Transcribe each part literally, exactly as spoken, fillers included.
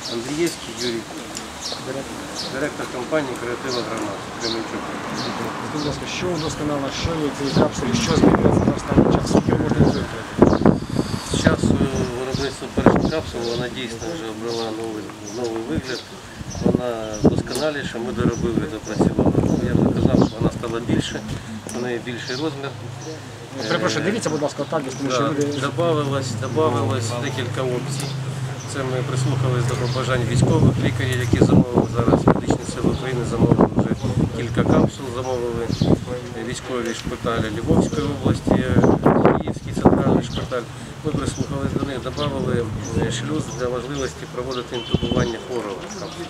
Андрієвський Юрій, директор компанії «Креатива Гранат» Кременчук. Будь ласка, що удосконало, що є в цій капсулі, що змінилося за останній час, скільки можна виробити? З часу виробництва першої капсули вона дійсно вже обрала новий, новий вигляд. Вона досконаліша, ми доробили, допрацювали. Я вже казав, що вона стала більше, в неї більший розмір. Перепрошую, дивіться, будь ласка, отак, тому що люди... Добавилось, добавилось декілька опцій. Це ми прислухались до побажань військових лікарів, які замовили зараз медичні сили України, замовили вже кілька капсул, замовили військові шпиталі Львовської області, Київський центральний шпиталь. Ми прислухались до них, додали шлюз для можливості проводити інтубування хворого в капсулі.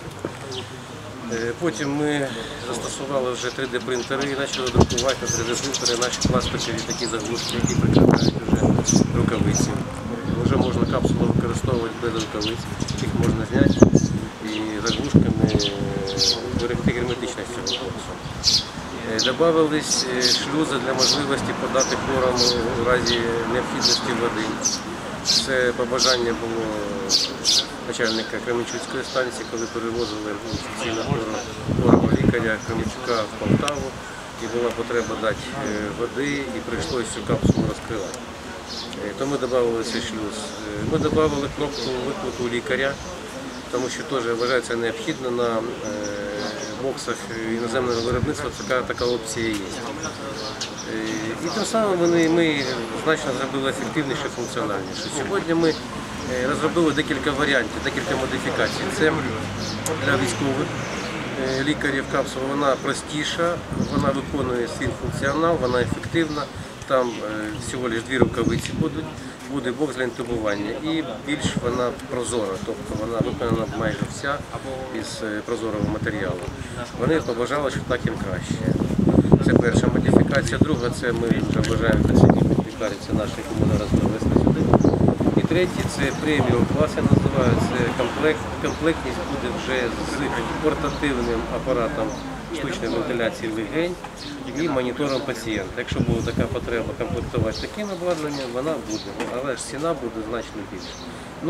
Потім ми застосували вже три дэ принтери і почали друкувати на три дэ принтери наші пластикові такі заглушки, які прикривають вже рукавиці. Вже можна капсулу використовувати без рукавиць, їх можна зняти і заглушками зберегти герметичність цього боксу. Добавились шлюзи для можливості подати хворому у разі необхідності води. Це побажання було начальника Кременчуцької станції, коли перевозили інфекційно хворого лікаря Кременчука в Полтаву, і була потреба дати води, і прийшлося цю капсулу розкривати. То ми додали цей шлюз. Ми додали кнопку виклику лікаря, тому що теж вважається необхідно на боксах іноземного виробництва, така, така опція є. І тим самим ми, ми значно зробили ефективніше, функціональніше. Сьогодні ми розробили декілька варіантів, декілька модифікацій. Це для військових лікарів капсула, вона простіша, вона виконує свій функціонал, вона ефективна. Там всього лише дві рукавиці будуть, буде бокс для інтубування і більш вона прозора, тобто вона виконана майже вся із прозорого матеріалу. Вони побажали, що так їм краще. Це перша модифікація. Друга, це ми вже бажаємо працівників лікарні, це наші, яку ми зараз привезли сюди. І третє, це преміум клас, я називаю, це комплект, комплектність буде вже з портативним апаратом штучної вентиляції легень і монітором пацієнта. Якщо буде така потреба комплектувати таким обладнанням, вона буде, але ж ціна буде значно більша.